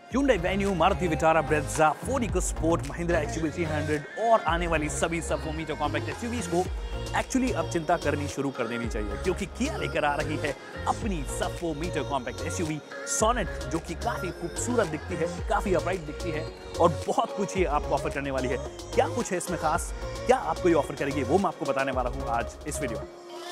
Hyundai Venue, Maruti Vitara, Brezza, Ford EcoSport, Mahindra XUV 300 और आने वाली सभी सब 4 मीटर कॉम्पैक्ट एसयूवीज को एक्चुअली अब चिंता करनी शुरू कर देनी चाहिए, क्योंकि किया लेकर आ रही है अपनी सब 4 मीटर कॉम्पैक्ट एसयूवी सोनेट, जो कि काफी खूबसूरत दिखती है, काफी अपराइट दिखती है और बहुत कुछ ये आपको ऑफर करने वाली है। क्या कुछ है इसमें खास, क्या आपको ये ऑफर करेगी, वो मैं आपको बताने वाला हूँ आज इस वीडियो में।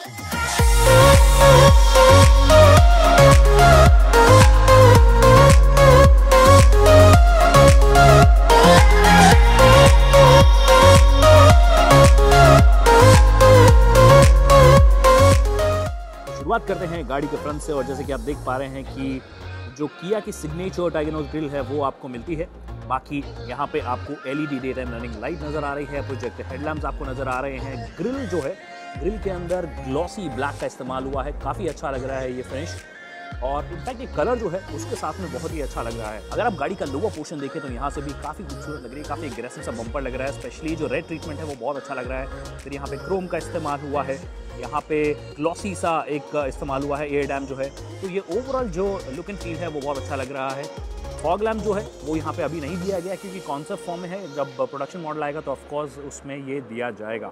शुरुआत करते हैं गाड़ी के फ्रंट से, और जैसे कि आप देख पा रहे हैं कि जो किया की सिग्नेचर टाइगनोज ग्रिल है वो आपको मिलती है। बाकी यहाँ पे आपको LED day time running light नजर आ रही है, प्रोजेक्टर हेडलैम्प्स आपको नजर आ रहे हैं। ग्रिल जो है, ग्रिल के अंदर ग्लॉसी ब्लैक का इस्तेमाल हुआ है, काफ़ी अच्छा लग रहा है ये फिनिश, और इनफैक्ट ये कलर जो है उसके साथ में बहुत ही अच्छा लग रहा है। अगर आप गाड़ी का लोअर पोर्शन देखें तो यहाँ से भी काफ़ी खूबसूरत लग रही है, काफ़ी एग्रेसिव सा बम्पर लग रहा है, स्पेशली जो रेड ट्रीटमेंट है वो बहुत अच्छा लग रहा है। फिर यहाँ पे क्रोम का इस्तेमाल हुआ है, यहाँ पे ग्लॉसी सा एक इस्तेमाल हुआ है एयर डैम जो है, तो ये ओवरऑल जो लुक एंड फील है वो बहुत अच्छा लग रहा है। फॉग लैम्प जो है वो यहाँ पे अभी नहीं दिया गया, क्योंकि कॉन्सेप्ट फॉर्म में है, जब प्रोडक्शन मॉडल आएगा तो ऑफकोर्स उसमें ये दिया जाएगा।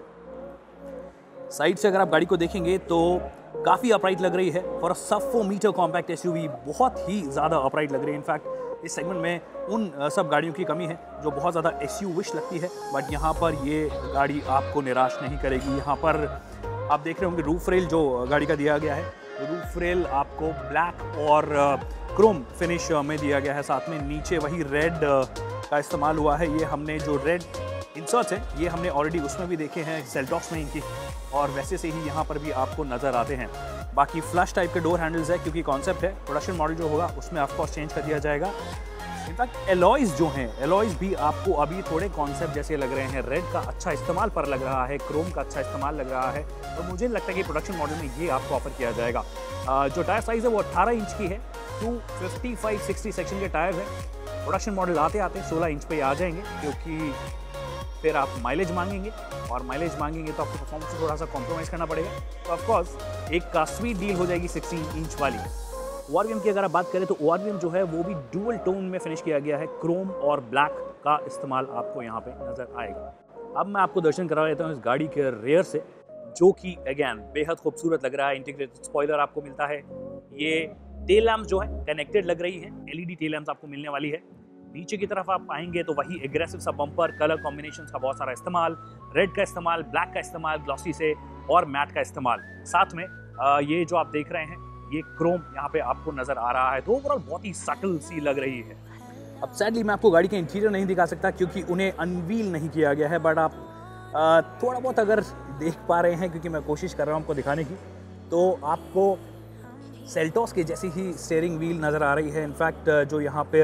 साइड से अगर आप गाड़ी को देखेंगे तो काफ़ी अपराइट लग रही है फॉर अ सब 4 मीटर कॉम्पैक्ट एसयूवी, बहुत ही ज़्यादा अपराइट लग रही है। इनफैक्ट इस सेगमेंट में उन सब गाड़ियों की कमी है जो बहुत ज़्यादा एसयूविश लगती है, बट यहाँ पर ये गाड़ी आपको निराश नहीं करेगी। यहाँ पर आप देख रहे होंगे रूफ रेल जो गाड़ी का दिया गया है, रूफ रेल आपको ब्लैक और क्रोम फिनिश में दिया गया है, साथ में नीचे वही रेड का इस्तेमाल हुआ है। ये हमने जो रेड इंसर्ट्स हैं ये हमने ऑलरेडी उसमें भी देखे हैं सेल्टॉस में इनकी, और वैसे से ही यहाँ पर भी आपको नज़र आते हैं। बाकी फ्लश टाइप के डोर हैंडल्स है, क्योंकि कॉन्सेप्ट है, प्रोडक्शन मॉडल जो होगा उसमें ऑफकोर्स चेंज कर दिया जाएगा। इनफैक्ट एलॉयज जो हैं, एलॉयज भी आपको अभी थोड़े कॉन्सेप्ट जैसे लग रहे हैं, रेड का अच्छा इस्तेमाल पर लग रहा है, क्रोम का अच्छा इस्तेमाल लग रहा है, और मुझे लगता है कि प्रोडक्शन मॉडल में ये आपको ऑफर किया जाएगा। जो टायर साइज़ है वो 18 इंच की है, 255/60 सेक्शन के टायर है। प्रोडक्शन मॉडल आते आते 16 इंच पे आ जाएंगे, क्योंकि फिर आप माइलेज मांगेंगे, और माइलेज मांगेंगे तो आपको परफॉर्मेंस से थोड़ा सा कॉम्प्रोमाइज़ करना पड़ेगा, तो ऑफकोर्स एक का स्वीट डील हो जाएगी 16 इंच वाली। ORVM की अगर आप बात करें तो ORVM जो है वो भी डुअल टोन में फिनिश किया गया है, क्रोम और ब्लैक का इस्तेमाल आपको यहाँ पे नज़र आएगा। अब मैं आपको दर्शन करा देता हूँ इस गाड़ी के रेयर से, जो कि अगेन बेहद खूबसूरत लग रहा है। इंटीग्रेटेड स्पॉइलर आपको मिलता है, ये टेल लैम्प जो है कनेक्टेड लग रही है, LED टेल लैम्प आपको मिलने वाली है। नीचे की तरफ आप आएंगे तो वही एग्रेसिव सा बम्पर, कलर कॉम्बिनेशंस का बहुत सारा इस्तेमाल, रेड का इस्तेमाल, ब्लैक का इस्तेमाल, ग्लॉसी से, और मैट का इस्तेमाल। साथ में ये जो आप देख रहे हैं ये क्रोम यहाँ पे आपको नजर आ रहा है, तो ओवरऑल बहुत ही सटल सी लग रही है। अब सैडली मैं आपको गाड़ी के इंटीरियर नहीं दिखा सकता, क्योंकि उन्हें अनवील नहीं किया गया है, बट आप थोड़ा बहुत अगर देख पा रहे हैं, क्योंकि मैं कोशिश कर रहा हूँ आपको दिखाने की, तो आपको सेल्टॉस के जैसी ही स्टीयरिंग व्हील नज़र आ रही है। इनफैक्ट जो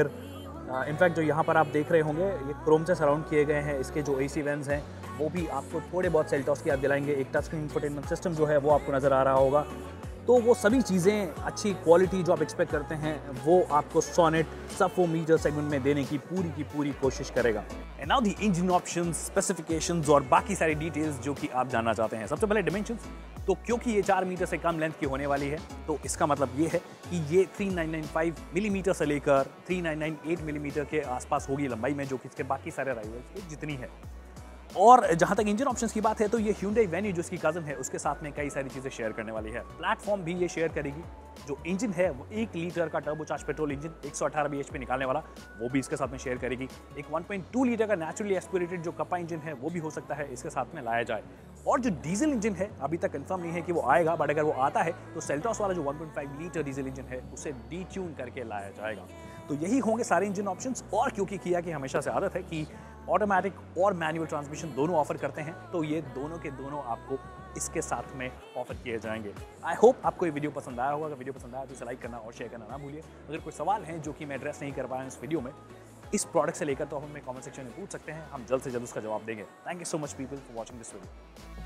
यहाँ पर आप देख रहे होंगे ये क्रोम से सराउंड किए गए हैं। इसके जो AC वेंट्स हैं वो भी आपको थोड़े बहुत सेल्टॉस की याद दिलाएंगे। एक टच स्क्रीन इंफोटेनमेंट सिस्टम जो है वो आपको नज़र आ रहा होगा, तो वो सभी चीज़ें, अच्छी क्वालिटी जो आप एक्सपेक्ट करते हैं वो आपको सोनेट सब 4 मीटर सेगमेंट में देने की पूरी कोशिश करेगा। And now the engine options, specifications और बाकी सारी डिटेल्स जो कि आप जानना चाहते हैं। सबसे पहले डिमेंशंस, तो क्योंकि ये 4 मीटर से कम लेंथ की होने वाली है, तो इसका मतलब ये है कि ये 3995 मिलीमीटर से लेकर 3998 मिलीमीटर के आसपास होगी लंबाई में, जो कि इसके बाकी सारे राइवल्स की जितनी है। और जहां तक इंजन ऑप्शंस की बात है तो ये Hyundai Venue जो इसकी कज़न है उसके साथ में कई सारी चीज़ें शेयर करने वाली है। प्लेटफॉर्म भी ये शेयर करेगी। जो इंजन है वो 1 लीटर का टर्बोचार्ज पेट्रोल इंजन 118 bhp निकालने वाला, वो भी इसके साथ में शेयर करेगी। एक 1.2 लीटर का नेचुरली एस्पिरेटेड जो कपा इंजन है वो भी हो सकता है इसके साथ में लाया जाए। और जो डीजल इंजन है अभी तक कंफर्म नहीं है कि वो आएगा, बट अगर वो आता है तो सेल्टॉस वाला जो 1.5 लीटर डीजल इंजन है उसे डीट्यून करके लाया जाएगा। तो यही होंगे सारे इंजन ऑप्शंस। और क्योंकि किया की हमेशा से आदत है कि ऑटोमेटिक और मैनुअल ट्रांसमिशन दोनों ऑफर करते हैं, तो ये दोनों के दोनों आपको इसके साथ में ऑफर किए जाएंगे। आई होप आपको ये वीडियो पसंद आया होगा। अगर वीडियो पसंद आया तो इसे लाइक करना और शेयर करना ना भूलिए। अगर कोई सवाल हैं जो कि मैं एड्रेस नहीं कर पाया इस वीडियो में इस प्रोडक्ट से लेकर, तो हम हमें कमेंट सेक्शन में पूछ सकते हैं, हम जल्द से जल्द उसका जवाब देंगे। Thank you so much people for watching this video.